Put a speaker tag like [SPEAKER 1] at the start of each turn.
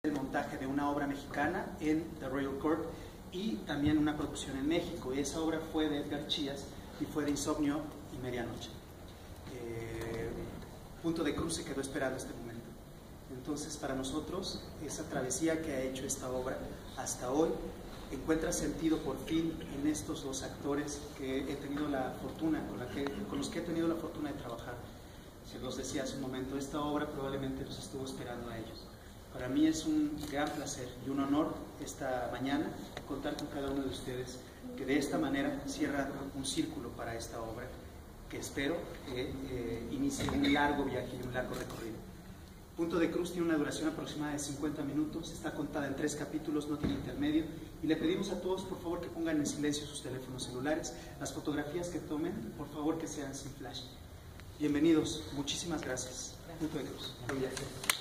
[SPEAKER 1] el montaje de una obra mexicana en The Royal Court y también una producción en México. Y esa obra fue de Edgar Chillas y fue de Insomnio y Medianoche. Punto de Cruz se quedó esperando este momento. Entonces, para nosotros, esa travesía que ha hecho esta obra hasta hoy encuentra sentido por fin en estos dos actores que he tenido la fortuna, con los que he tenido la fortuna de trabajar. Se los decía hace un momento, esta obra probablemente los estuvo esperando a ellos. Para mí es un gran placer y un honor esta mañana contar con cada uno de ustedes que de esta manera cierra un círculo para esta obra que espero inicie un largo viaje y un largo recorrido. Punto de Cruz tiene una duración aproximada de 50 minutos, está contada en 3 capítulos, no tiene intermedio, y le pedimos a todos por favor que pongan en silencio sus teléfonos celulares, las fotografías que tomen, por favor que sean sin flash. Bienvenidos, muchísimas gracias. Punto de Cruz. Buen viaje.